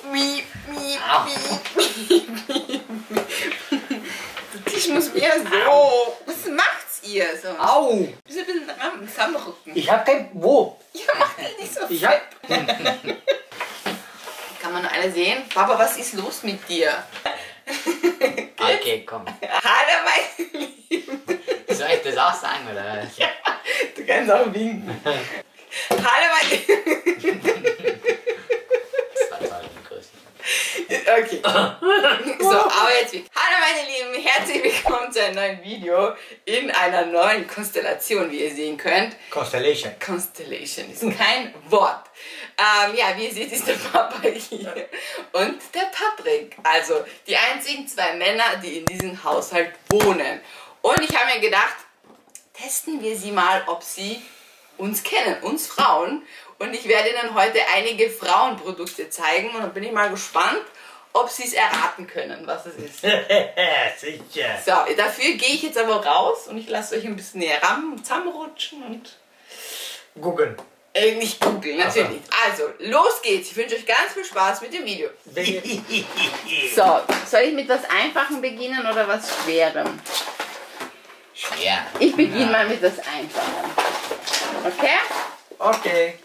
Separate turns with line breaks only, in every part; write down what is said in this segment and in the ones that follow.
miep, miep, miep, miep. Der Tisch muss mehr so. Was macht's ihr so?
Au!
Bist ein bisschen am Zusammenrücken.
Ich hab kein... Wo?
Ja, macht ihr nicht so
Ich
fett.
hab...
Kann man nur alle sehen? Papa, was ist los mit dir?
Okay, komm.
Hallo, meine Lieben.
Soll ich das auch sagen, oder?
Ja, du kannst auch winken. Hallo, meine Lieben.
Das war toll, die Größe.
Okay. So, aber jetzt wieder. Hallo meine Lieben, herzlich willkommen zu einem neuen Video in einer neuen Konstellation, wie ihr sehen könnt.
Constellation.
Constellation ist kein Wort. Ja, wie ihr seht, ist der Papa hier und der Patrick. Also die einzigen zwei Männer, die in diesem Haushalt wohnen. Und ich habe mir gedacht, testen wir sie mal, ob sie uns kennen, uns Frauen. Und ich werde Ihnen heute einige Frauenprodukte zeigen und dann bin ich mal gespannt, ob Sie es erraten können, was es ist.
Sicher.
So, dafür gehe ich jetzt aber raus und ich lasse euch ein bisschen näher ran, zusammenrutschen und...
Googeln.
Nicht googeln, natürlich. Also, los geht's. Ich wünsche euch ganz viel Spaß mit dem Video. So, soll ich mit was Einfachem beginnen oder was Schwerem?
Schwer.
Ich beginne mal mit was Einfachem. Okay?
Okay.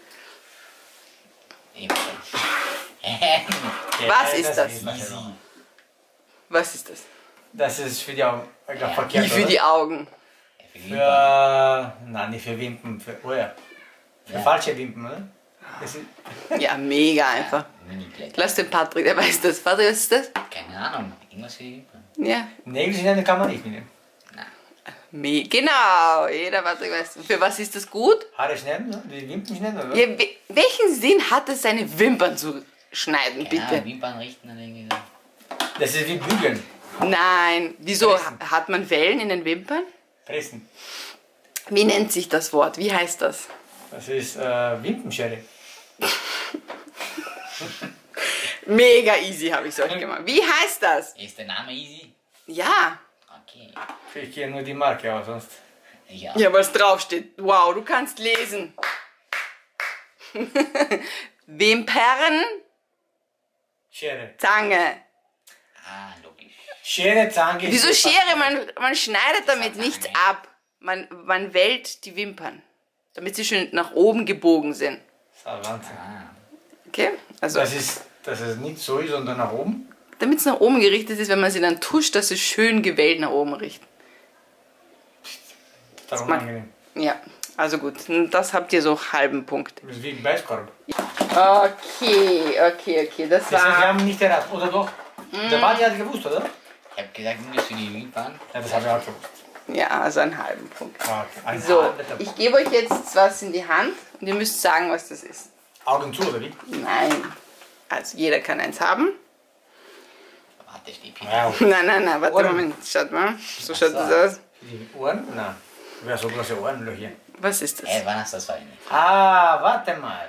Was ist das?
Easy.
Was ist das?
Das ist für die Augen verkehrt,
Wie für
oder?
die Augen.
Für... Nein, nicht für Wimpern. Für, oh ja. Für falsche Wimpern, oder? Das ist,
Ja, mega einfach. Lass den Patrick, der weiß das. Patrick, was ist das?
Keine Ahnung. Irgendwas für die Wimpern.
Ja.
Nägel schneiden kann man nicht mitnehmen.
Genau, jeder Patrick weiß. Für was ist das gut?
Haare schneiden, ne? Die Wimpern schneiden, oder?
Ja, welchen Sinn hat es, seine Wimpern zu schneiden,
Ja,
bitte?
Wimpern richten dann irgendwie.
Das ist wie bügeln.
Nein, wieso
Pressen.
hat man Wellen in den Wimpern?
Pressen.
Wie nennt sich das Wort? Wie heißt das?
Das ist Wimpernschere.
Mega easy habe ich es euch gemacht. Wie heißt das?
Ist der Name easy?
Ja.
Okay.
Ich kenne nur die Marke, aber sonst...
Ja.
Ja, was draufsteht. Wow, du kannst lesen. Wimpern,
Schere.
Zange.
Ah, logisch.
Schere, Zange... ist
Wieso
fast
Schere?
gleich.
Man schneidet damit
Zange.
nichts ab. Man wellt die Wimpern, damit sie schön nach oben gebogen sind.
Das ist ein Wahnsinn.
Ah.
Okay? Also,
Dass es nicht so ist, sondern nach oben.
damit es nach oben gerichtet ist, wenn man sie dann tuscht, dass sie schön gewellt nach oben riecht.
Darum
man-
angenehm.
Ja, also gut. Das habt ihr so halben Punkt.
Das ist wie ein Beißkorb.
Okay. Das
Das heißt, wir
war...
haben nicht erraten, oder doch? Der Badi hat gewusst, oder?
Ich hab gesagt, nur für die Wimpern.
Ja, das habe ich auch gewusst.
Ja, also einen halben Punkt.
Ah, ein
So,
halber Punkt.
ich gebe euch jetzt was in die Hand und ihr müsst sagen, was das ist.
Augen zu, oder wie?
Nein. Also jeder kann eins haben.
Warte, Stäbchen.
Ja,
Nein, warte,
Ohren.
Moment. Schaut mal. So schaut
so.
das aus.
die Ohren? Nein. Wer so große Ohrenlöcher?
Was ist das?
Wann hast du das verwendet?
Ah, warte mal.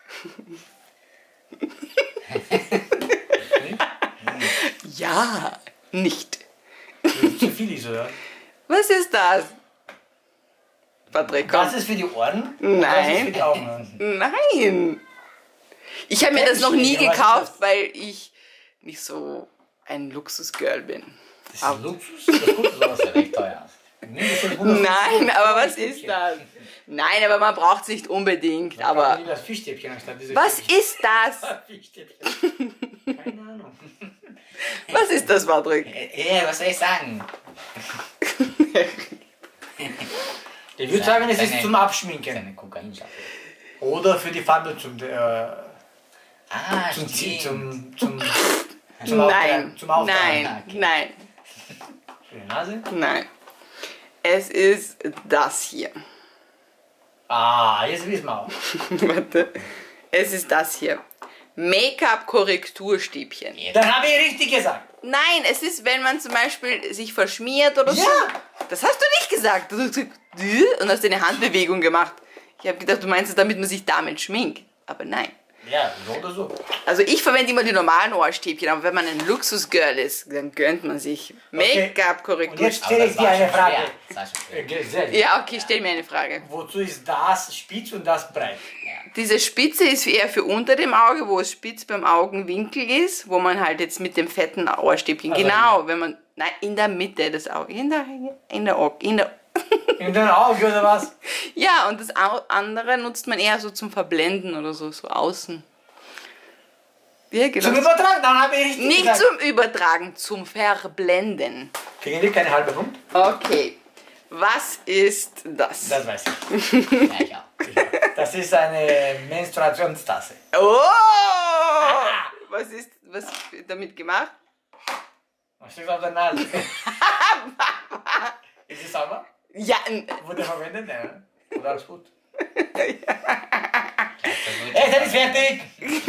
Ja, nicht.
Zu viel ist, oder?
Was ist das? Patrick, komm.
Das ist für die Ohren?
Nein.
Das ist für die Augen.
Nein. Ich habe mir das noch nie
Ja, was ist
gekauft,
das?
weil ich nicht so ein Luxusgirl bin.
Das
Aber-
ist Luxus. Das ist gut,
Das ist ja recht teuer.
Nein, aber was ist das? Nein, aber man braucht es nicht unbedingt. Aber
Das Fischstäbchen anstatt diese
was ist das?
Fischstäbchen. Keine Ahnung.
Was ist das, Patrick?
Was soll ich sagen?
Ich würde sagen, es ist
Seine-
zum Abschminken.
Seine Kokainschachtel.
Oder für die Farbe zum
Ah,
zum
stimmt.
zum
Nein,
zum Auftragen.
nein,
okay.
nein,
Für die Nase?
nein. Es ist das hier.
Ah, jetzt wissen wir auch.
Warte. Es ist das hier. Make-up-Korrekturstäbchen.
Dann habe ich richtig gesagt.
Nein, es ist, wenn man zum Beispiel sich verschmiert oder so.
Ja.
Das hast du nicht gesagt. Du hast gesagt, und hast eine Handbewegung gemacht. Ich habe gedacht, du meinst es, damit man sich damit schminkt. Aber nein.
Ja, so oder so.
Also ich verwende immer die normalen Ohrstäbchen, aber wenn man ein Luxusgirl ist, dann gönnt man sich Make-up-Korrektur.
Und jetzt
Aber
stelle
das
ich dir
war
eine
schon
Frage.
schwer. Das war schon schwer.
Sehr gut.
Ja, okay, stell mir eine Frage.
Wozu ist das spitz und das breit?
Diese Spitze ist eher für unter dem Auge, wo es spitz beim Augenwinkel ist, wo man halt jetzt mit dem fetten Ohrstäbchen,
Also
genau, wenn man, nein, in der Mitte des Auges, in der
In dein Auge oder was?
ja, und das andere nutzt man eher so zum Verblenden oder so, so außen. Ja, genau.
Zum Übertragen, dann habe ich richtig
Nicht
gesagt.
zum Übertragen, zum Verblenden.
Kriegen die keine halbe Punkt?
Okay, was ist das?
Das weiß ich.
Ja, ich auch.
Das ist eine Menstruationstasse.
Oh! Was ist damit gemacht?
Was steht auf der Nase? Ist es sauber?
Ja,
Wurde verwendet? Ja. Oder alles gut?
Das
Essen ist fertig!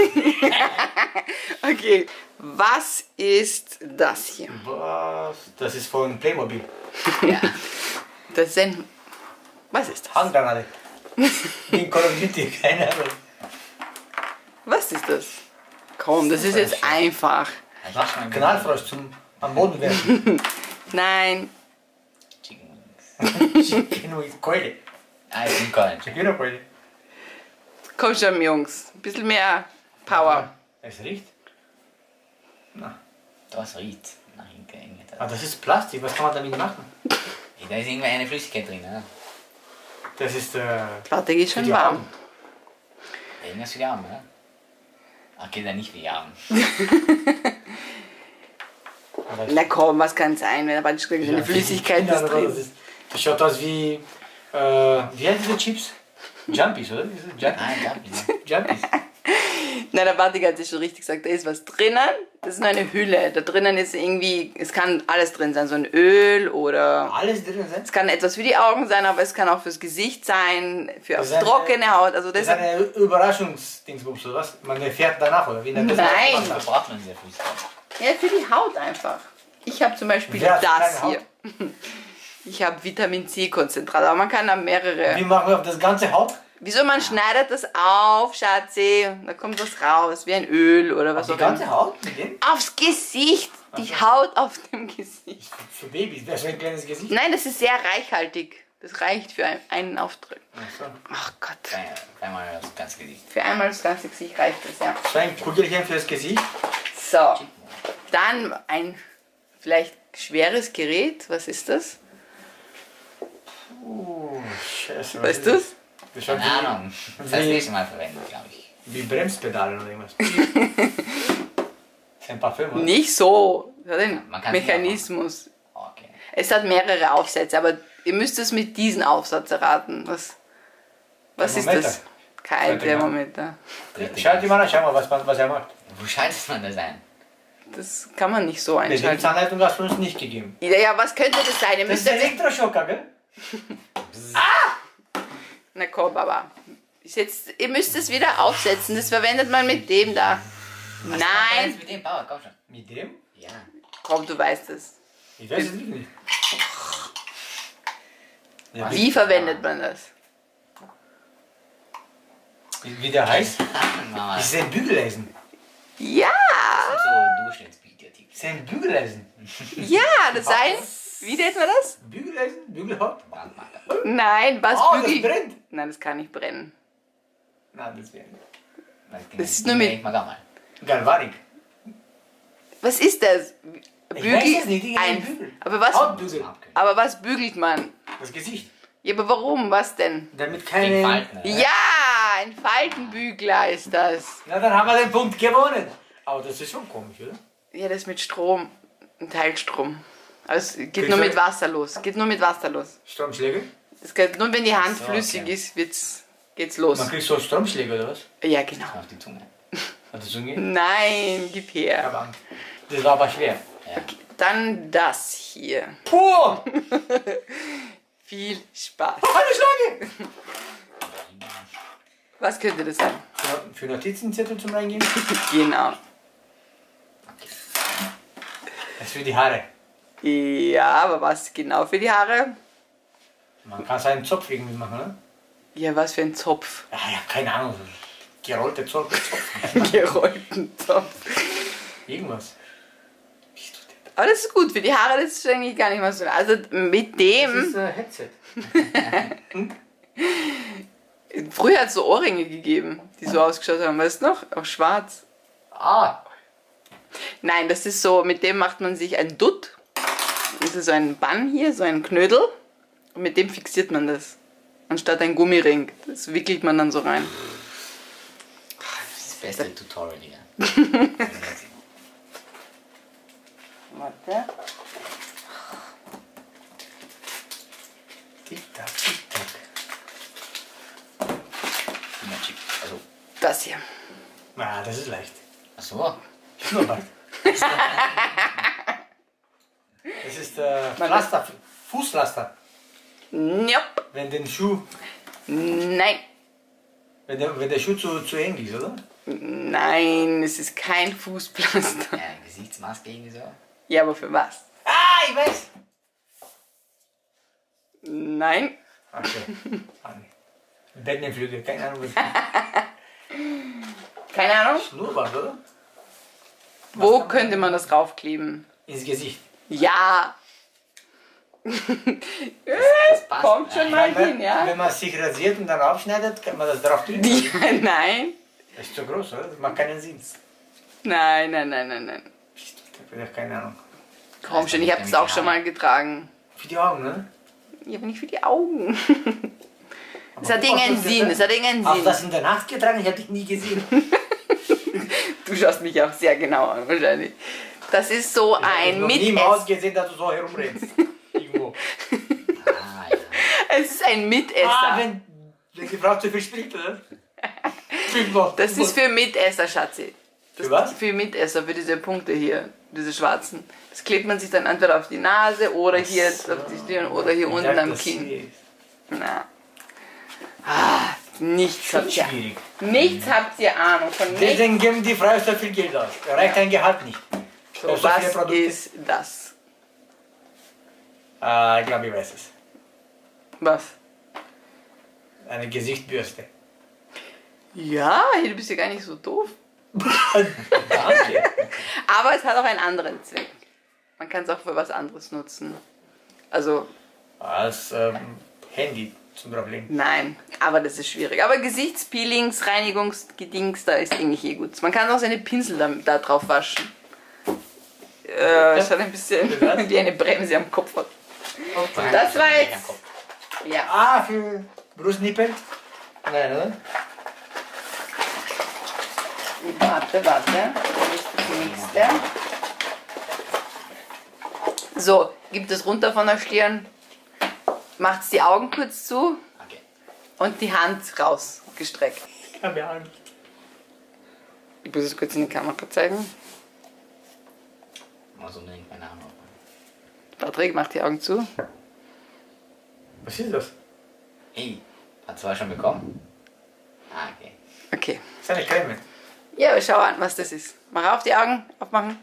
okay. Was ist das hier?
Was? Das ist von Playmobil.
Ja.
Das ist ein... Was ist das?
Handgranate. In Call of Duty, keine Ahnung.
Was ist das? Komm, das ist jetzt einfach.
Das war schon ein
Knallfrosch zum am Boden werfen.
Nein.
Chicken Wings.
Chicken with Keule.
Ah, ich bin Köln.
Chicken Keule.
Komm schon, Jungs. Ein bisschen mehr Power.
Es riecht. Na.
Das riecht nach Inge.
Ah, das ist Plastik, was kann man damit machen?
Da ist irgendwie eine Flüssigkeit drin, ne?
Das ist
Warte, geht schon
die
warm.
Augen.
Irgendwas für die Arme, ne? Ach, geht ja nicht für die Arme.
Na komm, was kann sein, wenn da praktisch eine Flüssigkeit ist drin.
Das schaut aus wie wie heißt diese Chips? Jumpies, oder?
Ah, ja,
Jumpies.
Nein, der Bartik hat es schon richtig gesagt, da ist was drinnen. Das ist nur eine Hülle. Da drinnen ist irgendwie, es kann alles drin sein, so ein Öl oder...
Alles drin sind?
Es kann etwas für die Augen sein, aber es kann auch fürs Gesicht sein, für
Das
auf
ist eine-
trockene Haut. Also
Das
das
ist eine Überraschungsdingsbums, oder was? Man erfährt danach, oder wie?
Nein.
Was braucht man diese Flüssigkeit?
ja, für die Haut einfach. Ich habe zum Beispiel
Wer hat
das
keine
hier. Ich habe Vitamin C Konzentrat, aber man kann da mehrere.
Wie machen wir auf das ganze Haut?
Wieso man schneidet das auf, Schatzi? Da kommt was raus, wie ein Öl oder was
Die
auch immer.
ganze Haut mit dem?
Aufs Gesicht, die Haut auf dem Gesicht.
Für Babys, wer so ein kleines Gesicht?
Nein, das ist sehr reichhaltig. Das reicht für einen Auftritt.
Ach so.
Ach Gott.
Einmal das ganze Gesicht.
Für einmal das ganze Gesicht reicht das, ja.
So ein Kugelchen fürs Gesicht.
So, dann ein vielleicht schweres Gerät. Was ist das?
Scheiße.
Weißt du es?
Das schaut
Keine Ahnung. Das heißt
wie-
nächstes Mal verwenden, glaube ich.
wie Bremspedale oder irgendwas. Das ist ein Parfüm, oder?
Nicht so. Das hat einen
Man kann
Mechanismus.
Okay.
Es hat mehrere Aufsätze, aber ihr müsst es mit diesem Aufsatz erraten. Was ist
Thermometer.
das? Kein
Warte mal.
Thermometer.
Schalt die mal an, schau mal, was er macht.
Wo schaltet man das ein?
Das kann man nicht so
Die
einschalten.
Anleitung hast du uns nicht gegeben.
Ja, was könnte das sein? Ihr
Das
müsst
ist ein
jetzt...
Elektroschocker, gell?
Na komm, Baba. Ihr müsst es wieder aufsetzen. Das verwendet man mit dem da. Nein.
Mit dem Bauer, komm schon.
Mit dem?
Ja.
Komm, du weißt es.
Ich weiß es wirklich nicht. Ja,
Wie verwendet man das?
wie der heißt?
Mama.
Das ist ein Bügeleisen.
Ja!
Das sind so Durchschnittsbildtipp.
Das ist ein Bügeleisen.
Ja, das sein. Wie nennt man das?
Bügeleisen? Bügelhaut?
Brandmarker.
Nein, was
Oh, das
bügelt?
brennt.
Nein, das kann nicht brennen.
Nein, das wäre nicht.
Das ist nur mit-
Ich mag auch mal.
Galvanik.
Was ist das?
weiß es nicht, irgendein Bügel. Hautbügel.
Aber was bügelt man?
Das Gesicht.
Ja, aber warum? Was denn?
Damit
Gegen
keine...
Falten. ne?
Ja, ein Faltenbügler ist das.
Na, dann haben wir den Punkt gewonnen. Aber das ist schon komisch, oder?
Ja, das ist mit Strom. Ein Teilstrom. Also es geht
Okay,
nur
so-
mit Wasser los. Geht nur mit Wasser los.
Stromschläge?
Das geht nur wenn die Hand
So,
flüssig
okay.
ist, geht's los.
Man kriegt so Stromschläge, oder was?
Ja, genau.
Auf die Zunge.
Hat das so geht?
Nein, gib her.
Aber Angst. Das war aber schwer.
Ja.
Dann das hier.
Puh!
Viel Spaß.
Eine Schlange!
Was könnte das sein?
Für Notizenzettel zum Reingeben?
Genau.
Das ist für die Haare.
Ja, aber was genau für die Haare?
Man kann seinen Zopf irgendwie machen, ne?
Ja, was für ein Zopf.
Ja, keine Ahnung. Gerollte Zopf.
Gerollten Zopf.
Irgendwas.
Aber das ist gut, für die Haare das ist eigentlich gar nicht mal so. Also mit
Das
dem,
ist ein Headset.
früher hat es so Ohrringe gegeben, die so ausgeschaut haben, weißt du noch? Auch schwarz.
Ah,
Nein, das ist so, mit dem macht man sich ein Dutt. Das ist so ein Bann hier, so ein Knödel. Und mit dem fixiert man das. Anstatt ein Gummiring. Das wickelt man dann so rein.
das ist das beste Tutorial hier.
Warte.
Tick-Tack, Tick-Tack.
Also,
Das hier.
Ah, das ist leicht.
achso.
Schnurrbart. Das ist Pflaster, Fußpflaster.
Nope.
Wenn den Schuh,
Nein.
wenn der Schuh zu eng ist, oder?
Nein, es ist kein Fußpflaster.
Ja, Gesichtsmaske irgendwie so.
Ja, aber für was?
Ah, ich weiß!
Nein.
Okay. Bettenflügel, keine Ahnung. Was.
Keine Ahnung.
Schnurrbart, oder?
Wo könnte man das raufkleben?
Ins Gesicht.
Ja.
Das passt.
Kommt schon mal hin,
Wenn
ja?
man sich rasiert und dann aufschneidet, kann man das drauf drücken.
Ja, nein.
Das ist zu groß, oder? Das macht keinen Sinn.
Nein, nein, nein, nein, nein.
Ich habe keine Ahnung.
Komm schon, ich habe es auch schon mal getragen.
Für die Augen, ne?
Ja, aber nicht für die Augen. Es hat
guck mal,
irgendeinen
was
Sinn,
das-
es hat irgendeinen
Hast du
Sinn.
das in der Nacht getragen? Ich habe dich nie gesehen.
Du schaust mich auch sehr genau an, wahrscheinlich. Das ist so
Ich habe
ein
noch nie im Haus
Mitesser.
gesehen, dass du so herumrennst. Irgendwo.
Ah, ja.
Es ist ein Mitesser.
wenn die Frau zu viel spricht, oder? Fünfmal.
Das ist für Mitesser, Schatzi.
Für was?
Für Mitesser, für diese Punkte hier, diese schwarzen. Das klebt man sich dann entweder auf die Nase oder hier auf die Stirn oder hier unten am Kinn. Na. Ah, nichts habt ihr.
Schwierig.
Nichts habt ihr Ahnung von nichts.
Deswegen geben die Frauen so viel Geld aus. Da reicht dein Gehalt nicht.
So,
so viele
was
Produkte.
ist das?
Ich glaube, ich weiß es.
Was?
Eine Gesichtsbürste.
Ja, du bist ja gar nicht so doof.
Danke.
Aber es hat auch einen anderen Zweck. Man kann es auch für was anderes nutzen. Also,
Als Handy zum Problem.
nein, aber das ist schwierig. Aber Gesichtspeelings, Reinigungsgedings, da ist eigentlich eh gut. Man kann auch seine Pinsel da drauf waschen. Es hat ein bisschen
Was?
wie eine Bremse am Kopf hat.
Okay.
Das war jetzt. Ja.
Ah, für Brustnippel? Nein, oder?
Warte. Das ist das nächste. So, gibt es runter von der Stirn, macht die Augen kurz zu
Okay.
und die Hand rausgestreckt.
Keine Ahnung.
Ich muss es kurz in die Kamera zeigen.
Muss unbedingt meine Hand aufmachen.
Patrick, mach die Augen zu.
Was ist das?
Hey, hat zwei schon bekommen? Ah, okay.
Okay.
Das ist eine Creme.
Ja, aber schau an, was das ist. Mach auf die Augen, aufmachen.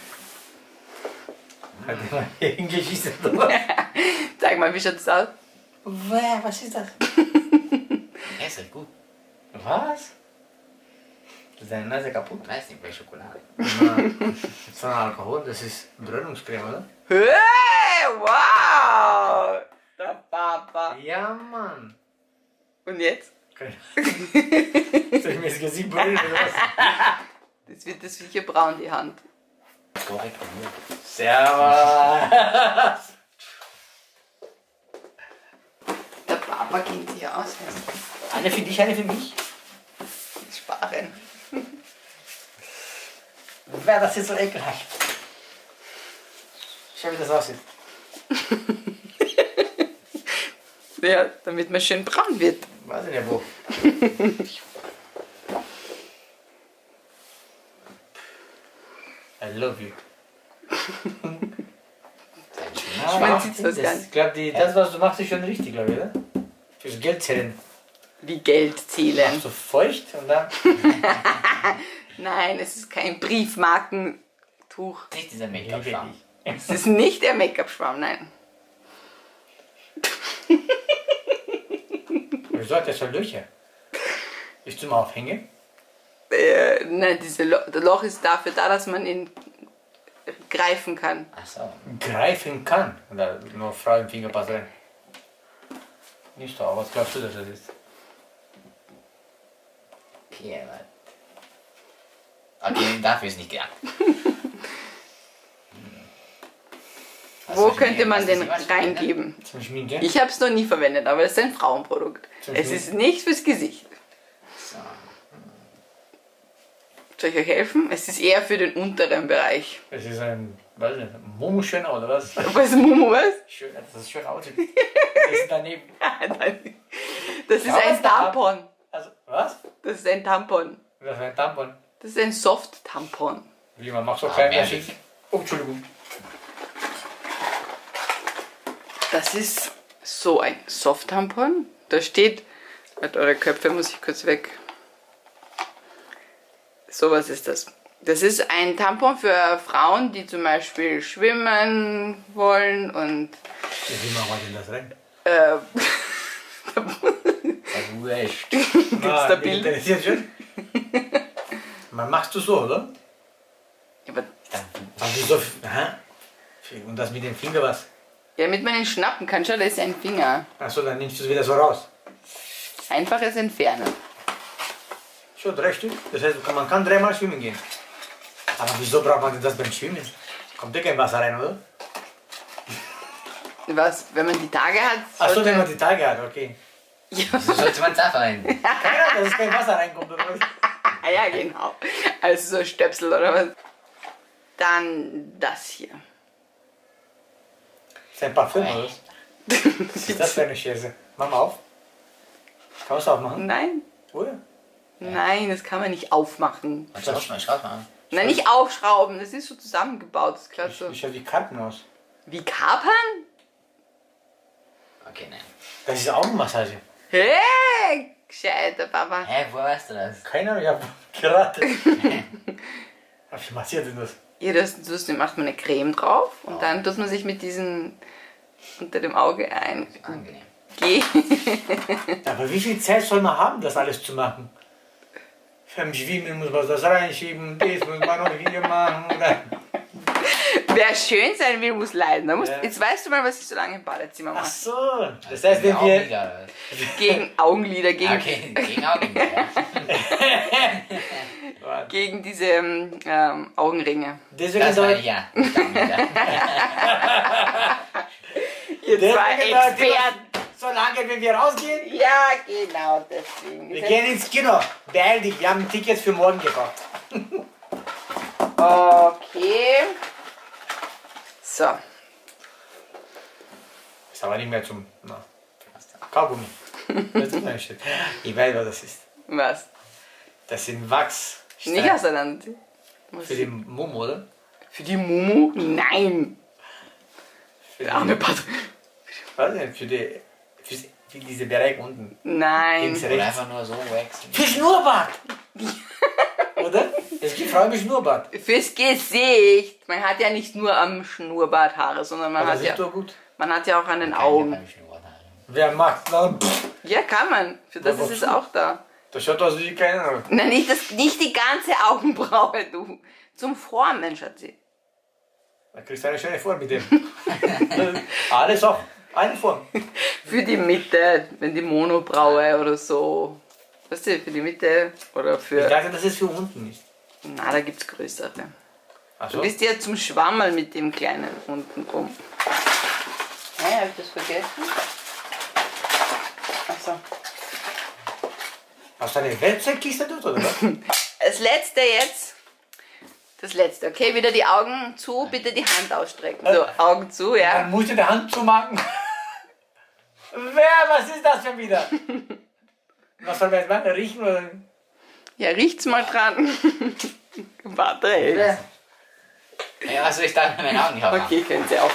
Hat die mal hingeschissen oder was?
Zeig mal, wie schaut das aus?
Was ist das?
Ja, ist halt gut.
Was? Ist deine Nase kaputt?
Ich weiß nicht, welche Schokolade.
Das ist ein Alkohol, das ist Bräunungscreme, oder?
Hey, wow! Der Papa.
Ja, Mann.
Und jetzt?
Okay. Soll ich mir das Gesicht brüllen oder was?
Das wird das sicher braun, die Hand.
Korrekt.
Servus.
Der Papa kennt sich aus.
Eine für dich, eine für mich.
Sparen.
Wer, das ist so ekelhaft. Schau, wie das aussieht.
Ja, damit man schön braun wird.
Weiß ich nicht wo. I love you.
Man sieht das gar nicht.
Ich glaube, das, was du machst, ist schon richtig, glaube ich, oder? Fürs Geldzählen.
Wie Geld zählen.
Machst du feucht und dann.
Nein, es ist kein Briefmarkentuch.
Nicht dieser Make-up-Schwamm.
Es ist nicht der Make-up-Schwamm, nein.
Wieso hat der so Löcher? Ist zum Aufhängen?
Nein, das Loch ist dafür da, dass man ihn greifen kann.
Ach so.
Greifen kann. Oder nur Frau im Finger passt rein. Nicht da, was glaubst du, dass das ist?
Okay, aber... Okay, dafür ist nicht gedacht.
Wo könnte man den reingeben?
Zum Schminke?
Ich habe es noch nie verwendet, aber es ist ein Frauenprodukt. Es ist nicht fürs Gesicht.
So.
Soll ich euch helfen? Es ist eher für den unteren Bereich.
Es ist ein, weiß nicht, Momo schön oder was?
Was ist Mumu, was?
Schön, das ist schön aussieht. Das ist daneben.
Das ist
Ja, was
ein
da?
Tampon.
Also, was?
Das ist ein Tampon.
Das ist ein Tampon.
Das ist ein Soft-Tampon.
Wie man macht so klein
ehrlich?
Oh, Entschuldigung.
Das ist so ein Soft-Tampon. Da steht, eure Köpfe muss ich kurz weg. So was ist das. Das ist ein Tampon für Frauen, die zum Beispiel schwimmen wollen und
Ja, wie machen wir denn das rein?
Wurscht.
Ah,
da
mich
Bilder?
interessiert schon. Man machst du so, oder?
Ja, aber,
Aber wieso? Aha. Und das mit dem Finger was?
ja, mit meinen Schnappen kann schon, da ist ein Finger.
Achso, dann nimmst du es wieder so raus.
Einfaches Entfernen.
Schon 3 Stück. Das heißt, man kann 3-mal schwimmen gehen. Aber wieso braucht man denn das beim Schwimmen? Kommt ja kein Wasser rein, oder?
Was, wenn man die Tage hat,
Achso,
sollte-
wenn man die Tage hat, okay.
Ja,
So sollte man es auch verwenden.
Keine Ahnung, dass kein Wasser reinkommt, oder was?
ja, genau. Also so Stöpsel oder was. Dann das hier.
Das ist ein Parfüm, oder was? Was ist das für eine Scheiße? Mach mal auf. Kann man es aufmachen?
Nein,
Oder?
nein, das kann man nicht aufmachen.
Und schaut mal.
Nein, nicht aufschrauben, das ist so zusammengebaut. Das ist klar so.
Das schaut wie Karten aus.
Wie Kapern?
Okay, nein.
Das ist Augenmassage.
Hey, gescheiter Papa.
Hä, woher weißt du das?
Keine Ahnung, ich hab geraten. Wie massiert denn das?
Ja, das macht man eine Creme drauf und dann tut man sich mit diesen unter dem Auge ein.
Angenehm.
Aber wie viel Zeit soll man haben, das alles zu machen? Beim Schwimmen muss man das reinschieben, das muss man noch hier machen. Oder?
Wer schön sein will, muss leiden.
Ja.
Jetzt weißt du mal, was ich so lange im Badezimmer
Ach
mache.
so, das heißt, wenn wir...
Augenlider, oder was?
Gegen Augenlider, gegen,
Okay, gegen Augenlider, ja.
gegen diese Augenringe.
Deswegen
Das war
dauert,
ja. Mit Augenlider.
Ihr zwei
deswegen dauert immer
Experten.
so lange, wenn wir rausgehen.
Ja, genau, deswegen.
Wir gehen ins Kino. Beeil dich, wir haben Tickets für morgen gekauft.
Okay. So.
Ist aber nicht mehr zum... Na, Kaugummi. Das ist ein Shit. Ich weiß, was das ist.
Was?
Das sind Wachs.
Nicht auseinander.
Für den Mumm, oder?
Für die Mumu? Nein.
Für
Der arme Patrick.
Was denn? Für diese Bereich unten.
Nein.
Links,
Oder
rechts.
einfach nur so wechseln.
Für Schnurrbart! Oder? Es gibt Frauen mit Schnurrbart.
Fürs Gesicht. Man hat ja nicht nur am Schnurrbart Haare, sondern man
Aber
hat
das
ja,
ist doch gut.
man hat ja auch an den
Keine
Augen.
keine Schnurrhaare.
Wer macht dann?
Ja, kann man. Für das
Aber
ist es
wozu?
auch da.
Das schaut aus wie keine Ahnung.
Nein, nicht die ganze Augenbraue, du. Zum Formen, Schatzi.
Da kriegst du eine schöne Form mit dem. Alles auf eine Form.
Für die Mitte, wenn die Monobraue oder so. Weißt du, für die Mitte oder
Ich
für...
dachte, dass es für unten ist.
Na, da gibt's größere.
Ach
Du
so?
bist ja zum Schwammeln mit dem kleinen unten rum. Hä, hab ich das vergessen? Achso.
Hast du eine Werkzeugkiste dort, oder was?
Das letzte jetzt. Das letzte, okay? Wieder die Augen zu, bitte die Hand ausstrecken. So, Augen zu, ja.
Dann musst du die Hand zumachen. Was ist das schon wieder? Was soll man jetzt machen? Riechen oder?
Ja, riecht's mal dran. Warte, ey.
Ja, also ich darf meine Augen nicht aufmachen.
Okay, können Sie auf.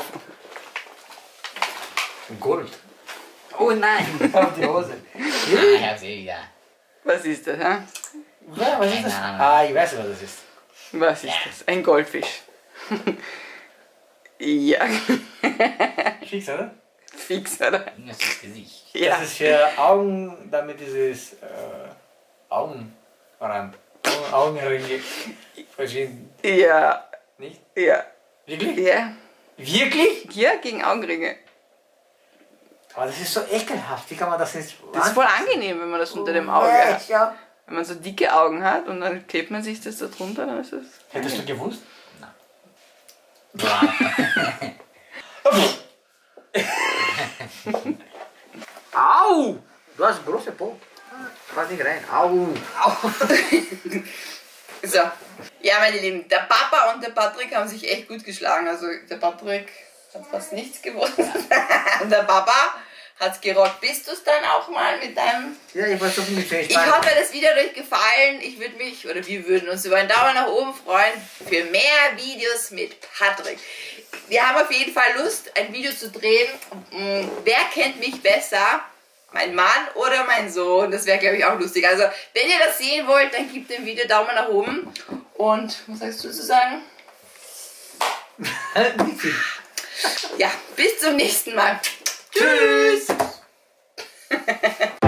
Gold.
Oh nein.
Auf die Hose.
Ich hab's eh wieder.
Was ist das, hä?
Was ist das?
Keine Ahnung.
Ah, ich weiß, was das ist.
Was ist das? Ein Goldfisch. Ja,
Fix, oder?
fix, oder?
Das ist das Gesicht.
Ja.
Das ist für Augen, damit dieses Augenrand Augenringe. Verschieden.
Ja.
Nicht?
Ja.
Wirklich?
Ja.
Wirklich?
Ja, gegen Augenringe.
Aber das ist so ekelhaft. Wie kann man das jetzt...
Das ist voll angenehm, wenn man das unter dem Auge hat.
Ja.
Wenn man so dicke Augen hat und dann klebt man sich das da drunter, dann ist das...
Hättest du gewusst? Au! Du hast große Po. Pass nicht rein. Au!
So. Ja, meine Lieben, der Papa und der Patrick haben sich echt gut geschlagen. Also der Patrick hat fast nichts gewonnen. Und der Papa hat's gerockt. Bist du's dann auch mal mit deinem...
Ja, ich war so viel mit
Ich hoffe, das Video hat euch gefallen. Ich würde mich, oder wir würden uns über einen Daumen nach oben freuen für mehr Videos mit Patrick. Wir haben auf jeden Fall Lust, ein Video zu drehen. Wer kennt mich besser? Mein Mann oder mein Sohn? Das wäre, glaube ich, auch lustig. Also, wenn ihr das sehen wollt, dann gebt dem Video Daumen nach oben. Und, was sagst du zu sagen? Ja, bis zum nächsten Mal. Tschüss!